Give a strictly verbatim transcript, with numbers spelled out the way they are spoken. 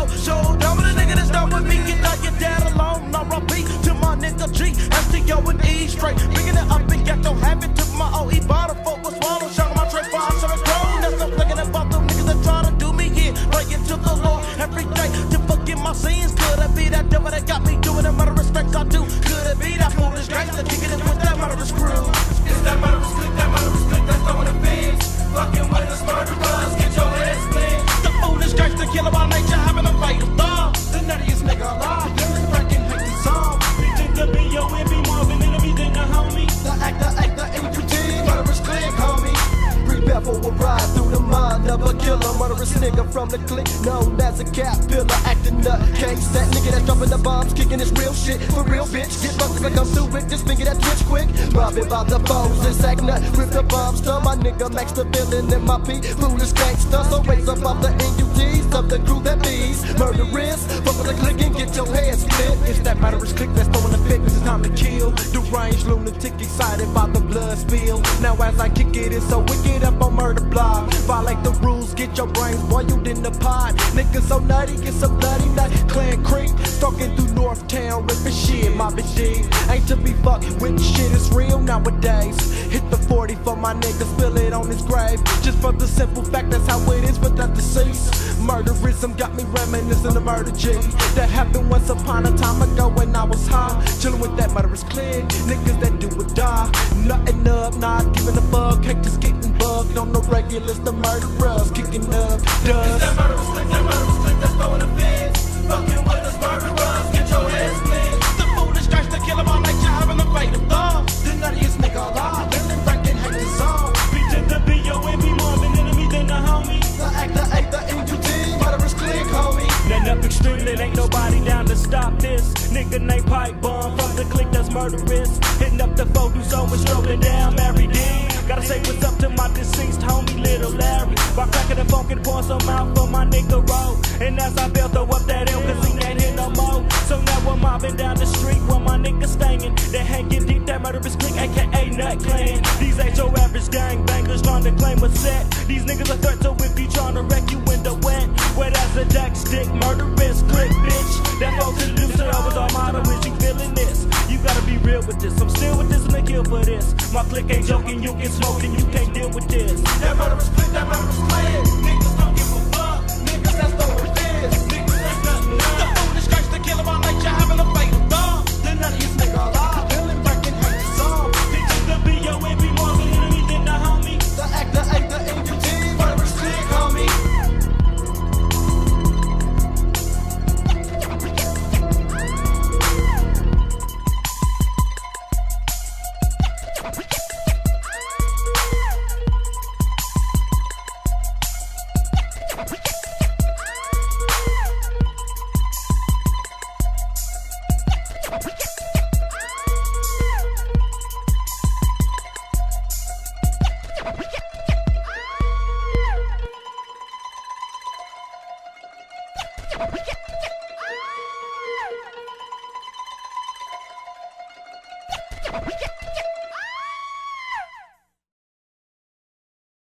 Show down with a nigga that's down with me. Get out your dad alone. R I P to my nigga G. S T O and E straight. Picking it up and get don't have it. Took my O E bottle, folk was swallowed. Shot on my tray five, so it's grown. That's I'm thinking about them niggas that try to do me in. Praying to the Lord every day to forgive my sins. Could it be that devil that got me doing the murderous respects I do? Could it be that foolish gangster kicking it with that murderous crew? It's that murderous click, that murderous click that's throwing the figs. Fucking with us murderers, get your head split. The foolish gangster killer by nature, having a fight of thought. The nuttiest nigga alive, really wrecking hate the song. Pretend to be your enemy, more of an enemy than a homie. The actor, actor, M Q T, murderous click, homie. Prepare for a ride through the mind of a killer, murderous nigga from the clique known as a caterpillar, acting nutcase. That nigga that's dropping the bombs, kicking his real shit for real, bitch. Get busted if I come through with this finger that twitch quick. Robbing by the foes and sack nut, rip the bombs to my nigga Max the villain and my P. Foolish gangster, so raise up off the N U Ts of the crew that bees. Murderous, fuck with the click and get your head split. It's that murderous click that's throwing the fit, cause it's time to kill. Deranged lunatic excited by the blood spill. Now as I kick it, it's so wicked up on murder block. Violate the rules, get your brains boiled in the pot. Niggas so nutty, it's a bloody nut. Clan Creek, stalking through North Town, ripping shit. My bitch G ain't to be fucked with, shit is real nowadays. Hit the forty for my nigga, spill it on his grave. Just for the simple fact that's how it is without the cease. Murderism got me reminiscing of murder G. That happened once upon a time ago when I was high. Chillin' with that murderous clique, niggas that do or die. Nothing up, not giving a fuck. Hate just getting bugged on the regulars, the murderers kicking up dust. It's that murderous click, that murderous click that's throwing the figs. Fucking with us murderers, get your head split. The foolish gangster killer by nature, having a fight of thought. The nuttiest nigga alive, really wrecking hate the song. Pretend to be your enemy, more of an enemy than a homie. The actor, actor, M Q T, murderous click, homie. Nothing up extreme, that ain't nobody down to stop this. Nigga named Pipe Bomb from the clique that's murderous. Hitting up the four do so and strolling down Mary D. Gotta say what's up to my deceased homie, Little Larry. By cracking the funk and pouring some out for my nigga Roll. And as I fell, throw up that L, cause he ain't here no more. So now we're mobbing down the street where my niggas staying. They hanging deep, that murderous clique, aka Nut Clan. These ain't your average gang bangers trying to claim a set. These niggas are threats, so if you trying to wreck you in the wet, wet as a jack stick, murderous clique, bitch. That folks in loose, I was our motto, is you feeling this? You gotta be real with this, I'm still with this and I kill for this. My clique ain't joking, you get smoking, you can't deal with this. That murderous clique, that murderous clique, nigga.